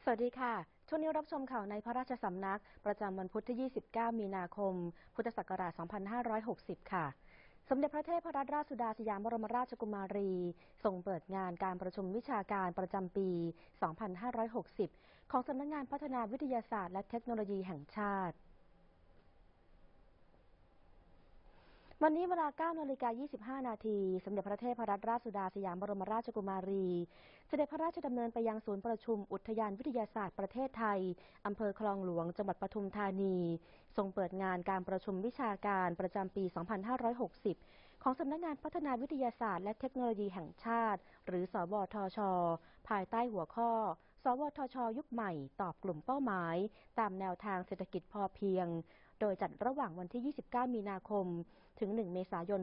สวัสดีค่ะ ช่วงนี้รับชมข่าวในพระราชสำนักประจำวันพุธที่ 29 มีนาคม พุทธศักราช 2560 ค่ะ สมเด็จพระเทพรัตนราชสุดาสยามบรมราชกุมารีทรงเปิดงานการประชุมวิชาการประจำปี 2560 ของสำนักงานพัฒนาวิทยาศาสตร์และเทคโนโลยีแห่งชาติวันนี้เวลา 9:25 นาทีสมเด็จพระเทพรัตนราชสุดาสยามบรมราชกุมารีเสด็จพระราชดำเนินไปยังศูนย์ประชุมอุทยานวิทยาศาสตร์ประเทศไทยอำเภอคลองหลวงจังหวัดปทุมธานีทรงเปิดงานการประชุมวิชาการประจำปี 2560 ของสำนักงานพัฒนาวิทยาศาสตร์และเทคโนโลยีแห่งชาติหรือสวทช.ภายใต้หัวข้อสวทช.ยุคใหม่ตอบกลุ่มเป้าหมายตามแนวทางเศรษฐกิจพอเพียงโดยจัดระหว่างวันที่ 29 มีนาคม ถึง 1 เมษายน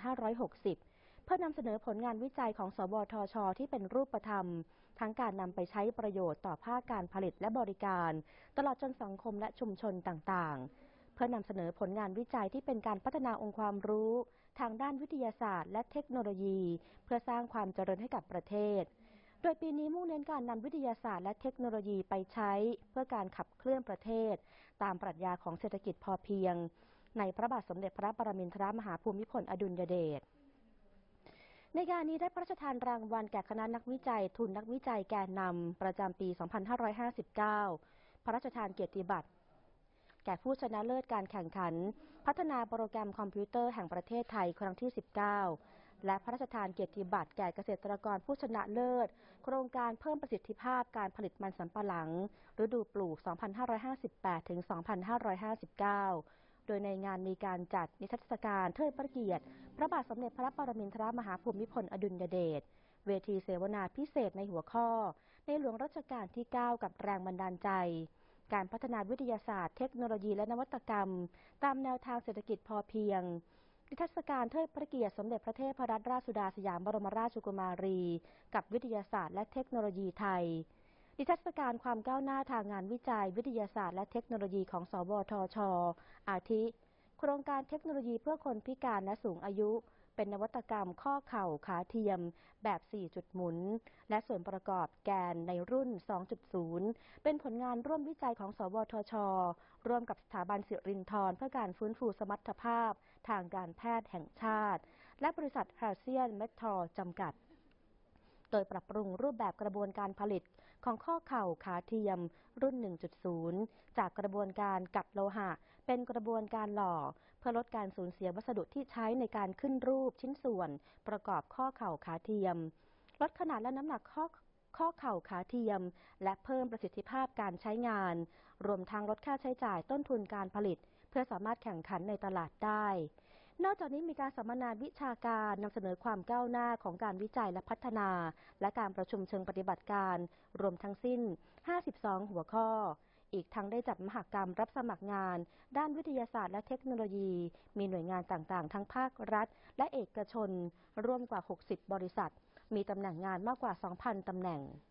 2560 เพื่อนำเสนอผลงานวิจัยของสวทช.ที่เป็นรูปธรรมทั้งการนำไปใช้ประโยชน์ต่อภาคการผลิตและบริการตลอดจนสังคมและชุมชนต่างๆ เพื่อนำเสนอผลงานวิจัยที่เป็นการพัฒนาองค์ความรู้ทางด้านวิทยาศาสตร์และเทคโนโลยีเพื่อสร้างความเจริญให้กับประเทศโดยปีนี้มุ่งเน้นการนำวิทยาศาสตร์และเทคโนโลยีไปใช้เพื่อการขับเคลื่อนประเทศตามปรัชญาของเศรษฐกิจพอเพียงในพระบาทสมเด็จพระปรมินทรมหาภูมิพลอดุลยเดชในงานนี้ได้พระราชทานรางวัลแก่คณะนักวิจัยทุนนักวิจัยแกนนำประจำปี 2559 พระราชทานเกียรติบัตรแก่ผู้ชนะเลิศการแข่งขันพัฒนาโปรแกรมคอมพิวเตอร์แห่งประเทศไทยครั้งที่ 19 และพระราชทานเกียรติบัตรแก่เกษตรกรผู้ชนะเลิศโครงการเพิ่มประสิทธิภาพการผลิตมันสำปะหลังฤดูปลูก 2558 ถึง 2559 โดยในงานมีการจัดนิทรรศการเทิดพระเกียรติพระบาทสมเด็จพระปรมินทรมหาภูมิพลอดุลยเดชเวทีเสวนาพิเศษในหัวข้อในหลวงรัชกาลที่ 9 กับแรงบันดาลใจการพัฒนาวิทยาศาสตร์เทคโนโลยีและนวัตกรรมตามแนวทางเศรษฐกิจพอเพียงนิทรรศการเทิดพระเกียรติสมเด็จพระเทพรัตนราชสุดาสยามบรมราชกุมารีกับวิทยาศาสตร์และเทคโนโลยีไทยนิทรรศการความก้าวหน้าทางงานวิจัยวิทยาศาสตร์และเทคโนโลยีของสวทช.อาทิโครงการเทคโนโลยีเพื่อคนพิการและสูงอายุเป็นนวัตกรรมข้อเข่าขาเทียมแบบ4จุดหมุนและส่วนประกอบแกนในรุ่น 2.0 เป็นผลงานร่วมวิจัยของสวทช.ร่วมกับสถาบันสิรินธรเพื่อการฟื้นฟูสมรรถภาพทางการแพทย์แห่งชาติและบริษัทแฮลเซียนเมทอลจำกัดโดยปรับปรุงรูปแบบกระบวนการผลิตของข้อเข่าขาเทียมรุ่น 1.0 จากกระบวนการกัดโลหะเป็นกระบวนการหล่อเพื่อลดการสูญเสียวัสดุที่ใช้ในการขึ้นรูปชิ้นส่วนประกอบข้อเข่าขาเทียมลดขนาดและน้ำหนักข้อเข่าขาเทียมและเพิ่มประสิทธิภาพการใช้งานรวมทั้งลดค่าใช้จ่ายต้นทุนการผลิตเพื่อสามารถแข่งขันในตลาดได้นอกจากนี้มีการสัมมนาวิชาการนำเสนอความก้าวหน้าของการวิจัยและพัฒนาและการประชุมเชิงปฏิบัติการรวมทั้งสิ้น 52 หัวข้ออีกทั้งได้จัดมหกรรมรับสมัครงานด้านวิทยาศาสตร์และเทคโนโลยีมีหน่วยงานต่างๆทั้งภาครัฐและเอกชนร่วมกว่า 60 บริษัทมีตำแหน่งงานมากกว่า 2,000 ตำแหน่ง